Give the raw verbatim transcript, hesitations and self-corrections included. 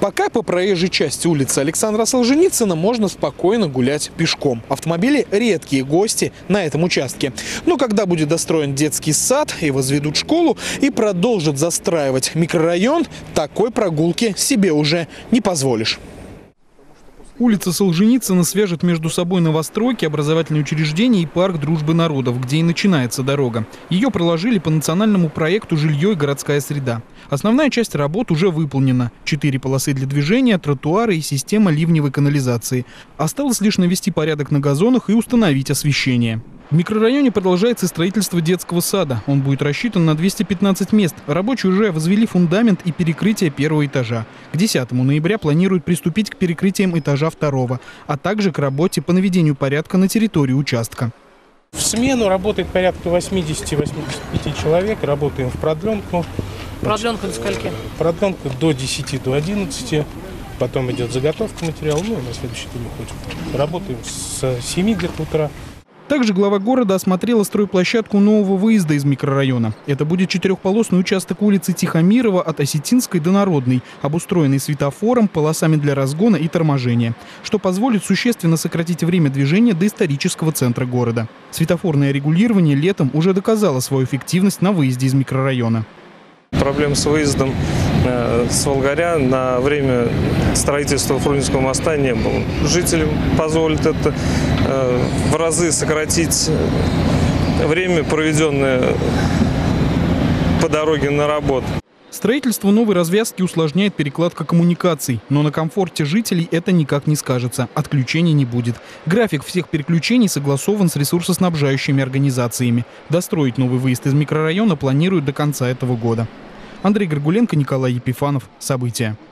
Пока по проезжей части улицы Александра Солженицына можно спокойно гулять пешком. Автомобили – редкие гости на этом участке. Но когда будет достроен детский сад и возведут школу и продолжат застраивать микрорайон, такой прогулки себе уже не позволишь. Улица Солженицына свяжет между собой новостройки, образовательные учреждения и парк Дружбы народов, где и начинается дорога. Ее проложили по национальному проекту «Жилье и городская среда». Основная часть работ уже выполнена. Четыре полосы для движения, тротуары и система ливневой канализации. Осталось лишь навести порядок на газонах и установить освещение. В микрорайоне продолжается строительство детского сада. Он будет рассчитан на двести пятнадцать мест. Рабочие уже возвели фундамент и перекрытие первого этажа. К десятому ноября планируют приступить к перекрытиям этажа второго, а также к работе по наведению порядка на территории участка. В смену работает порядка восьмидесяти-восьмидесяти пяти человек. Работаем в продленку. Продленку до скольки? Продленка до десяти, до одиннадцати. Потом идет заготовка материала. Ну, на следующий день уходим. Работаем с семи где-то утра. Также глава города осмотрела стройплощадку нового выезда из микрорайона. Это будет четырехполосный участок улицы Тихомирова от Осетинской до Народной, обустроенный светофором, полосами для разгона и торможения, что позволит существенно сократить время движения до исторического центра города. Светофорное регулирование летом уже доказало свою эффективность на выезде из микрорайона. Проблем с выездом с Волгаря на время строительства Фрунзенского моста не было. Жителям позволит это в разы сократить время, проведенное по дороге на работу. Строительство новой развязки усложняет перекладка коммуникаций, но на комфорте жителей это никак не скажется. Отключений не будет. График всех переключений согласован с ресурсоснабжающими организациями. Достроить новый выезд из микрорайона планируют до конца этого года. Андрей Горгуленко, Николай Епифанов. События.